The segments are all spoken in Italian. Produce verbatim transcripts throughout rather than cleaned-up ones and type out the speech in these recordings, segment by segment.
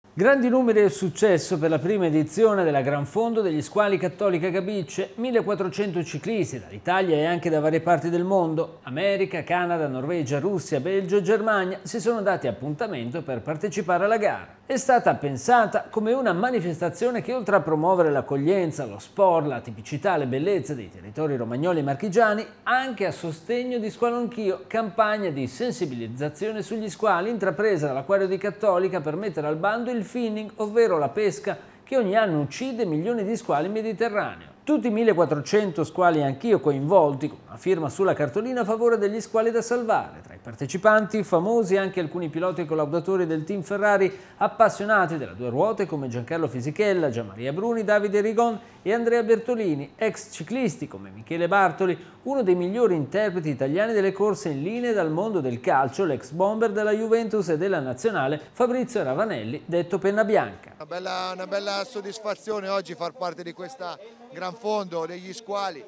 Grandi numeri e successo per la prima edizione della Gran Fondo degli Squali Cattolica Gabice, millequattrocento ciclisti dall'Italia e anche da varie parti del mondo, America, Canada, Norvegia, Russia, Belgio e Germania, si sono dati appuntamento per partecipare alla gara. È stata pensata come una manifestazione che, oltre a promuovere l'accoglienza, lo sport, la tipicità, le bellezze dei territori romagnoli e marchigiani, anche a sostegno di Squalo Anch'io, campagna di sensibilizzazione sugli squali intrapresa dall'Acquario di Cattolica per mettere al bando il finning, ovvero la pesca che ogni anno uccide milioni di squali in Mediterraneo. Tutti i millequattrocento squali Anch'io coinvolti, con una firma sulla cartolina a favore degli squali da salvare. Tra i partecipanti famosi anche alcuni piloti e collaudatori del team Ferrari appassionati della due ruote come Giancarlo Fisichella, Gianmaria Bruni, Davide Rigon e Andrea Bertolini, ex ciclisti come Michele Bartoli, uno dei migliori interpreti italiani delle corse in linea dal mondo del calcio, l'ex bomber della Juventus e della Nazionale Fabrizio Ravanelli, detto Penna Bianca. Una bella, una bella soddisfazione oggi far parte di questa Gran Fondo degli squali,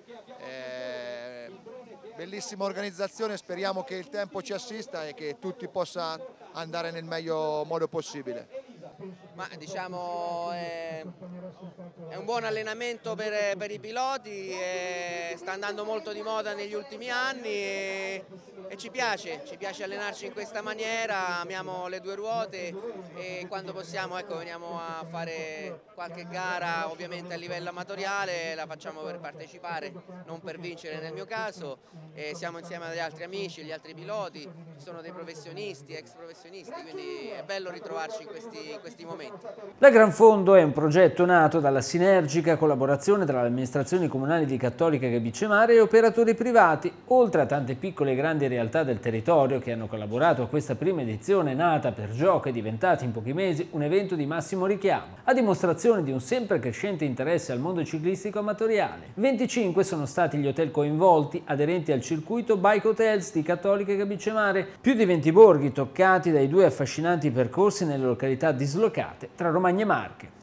eh, bellissima organizzazione, speriamo che il tempo ci assista e che tutti possa andare nel meglio modo possibile. Ma diciamo è, è un buon allenamento per, per i piloti, e sta andando molto di moda negli ultimi anni e, e ci piace, ci piace allenarci in questa maniera, amiamo le due ruote e quando possiamo, ecco, veniamo a fare qualche gara ovviamente a livello amatoriale, la facciamo per partecipare, non per vincere nel mio caso, e siamo insieme agli altri amici, gli altri piloti, ci sono dei professionisti, ex professionisti, quindi è bello ritrovarci in questi, in questi momenti. La Gran Fondo è un progetto nato dalla sinergica collaborazione tra le amministrazioni comunali di Cattolica Gabice Mare e operatori privati, oltre a tante piccole e grandi realtà del territorio che hanno collaborato a questa prima edizione nata per gioco e diventata in pochi mesi un evento di massimo richiamo, a dimostrazione di un sempre crescente interesse al mondo ciclistico amatoriale. venticinque sono stati gli hotel coinvolti, aderenti al circuito Bike Hotels di Cattolica Gabice Mare, più di venti borghi toccati dai due affascinanti percorsi nelle località dislocate tra Romagna e Marche.